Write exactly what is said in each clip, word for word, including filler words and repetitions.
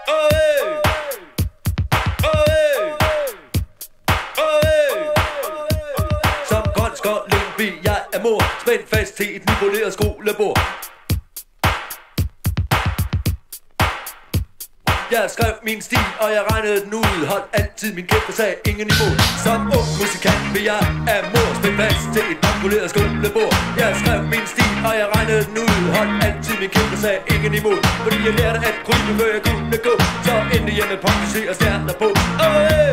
Spændt fast til et nybroderet skolebord. Jeg skrev min stil, og jeg regnede den ud. Holdt altid min kæft og sagde ingen imod. Som ung musikant vil jeg af mor spændt fast til et nybroderet skolebord. Jeg skrev min stil, og jeg regnede den ud. Holdt altid min kæft og sagde ingen imod. Fordi jeg lærte at krybe, før jeg kunne gå. Så endte jeg med popmusik og stjerner på. Oh, hey!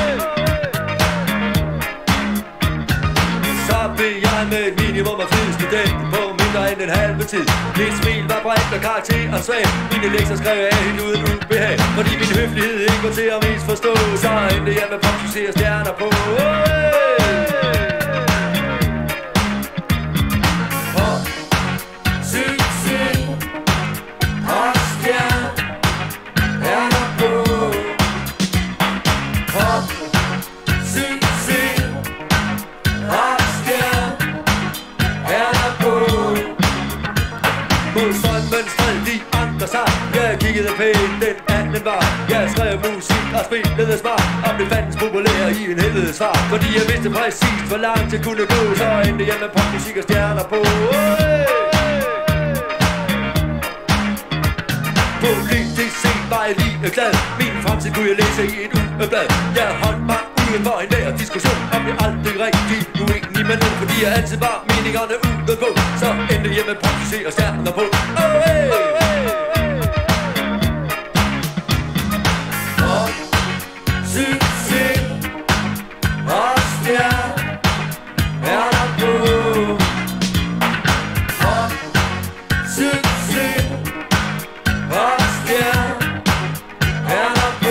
Så blev jeg med et minimum af fed student på mindre end en halve tid. Mit smil var bredt og karakter og svag. Mine lektier skrev jeg helt uden ubehag, fordi min høflighed ikke var til at misforstå. Så endte jeg med popmusik og stjerner på. Pop, succes og stjerner på. Pop, succes og mod strømmen stred de andre sig. Jeg kiggede pænt, den anden var. Jeg skrev musik og spillede smart og blev fandens populær i en helvede svar. Fordi jeg vidste præcis hvor langt jeg kunne gå. Så endte jeg med popmusik og stjerner på. Politisk set var jeg lige glad. Min fremtid kunne jeg læse i et ugeblad. Jeg holdt mig uden for en nær diskussion og blev aldrig rigtig uenig med nogen, fordi jeg altid var meningerne ude på. Så endte jeg med popmusik og stjerner på. Oh, hey! Oh, hey! Pop, succes og stjerner på. Pop, succes og stjerner på.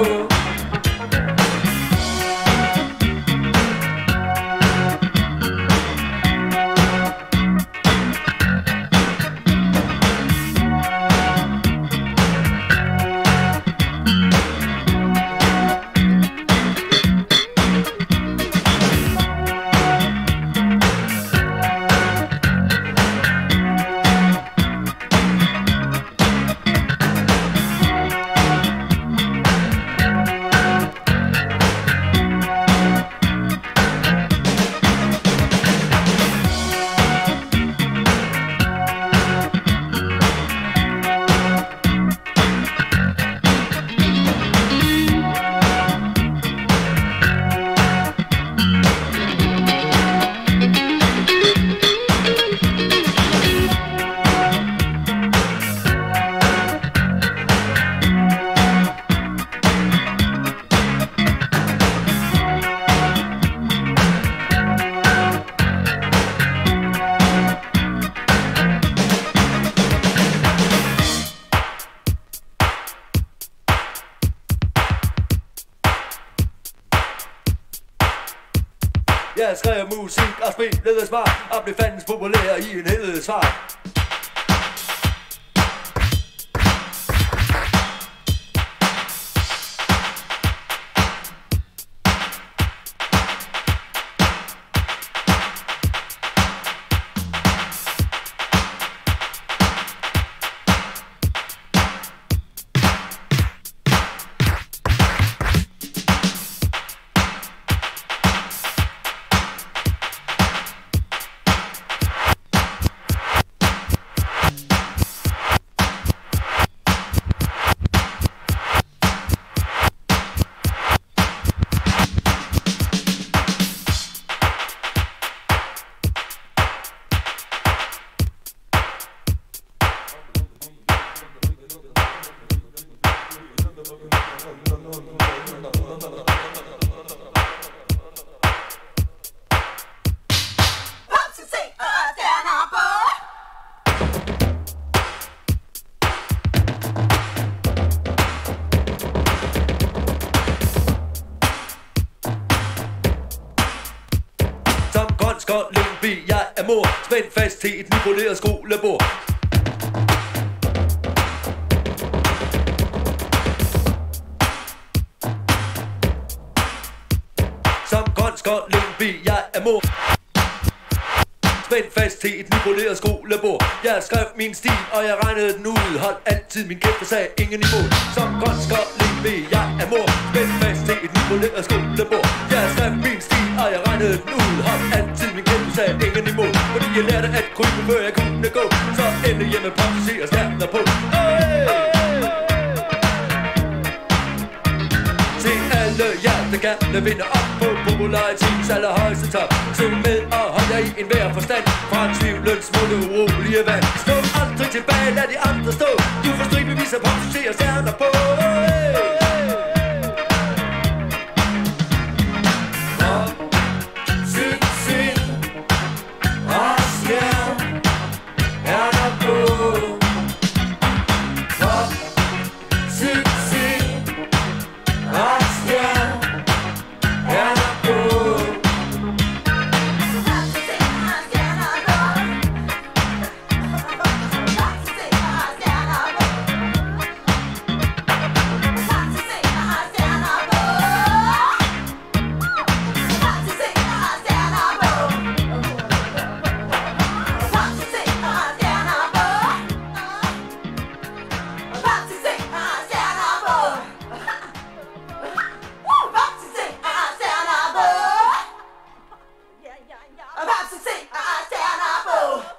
Jeg skrev musik og spillede smart og blev fandens populær i en helvede svar. Jeg er mor, spændt fast til et nybroderet skolebord. Som grøn skål, jeg er mor, spændt fast til et nypoleret skolebord. Jeg skrev min stil, og jeg regnede den ud. Holdt altid min kæft og sagde ingen imod. Som grøn skåling ved jeg er mor. Spændt fast til et nypoleret skolebord. Jeg skrev min stil, og jeg regnede den ud. Holdt altid min kæft og sagde ingen imod. Fordi jeg lærte at krybe, før jeg kunne gå. Så endte jeg med Popmusikerens stjerner på. Hey! Alle jer, der gerne vinder op på popularitetens allerhøjeste top. Syng med og hold jer i enhver forstand fra tvivlens smutte urolige vand. Stå aldrig tilbage, lad de andre stå. Du får stribevis af Popmusikerens stjerner på. Popmusikerens Vise.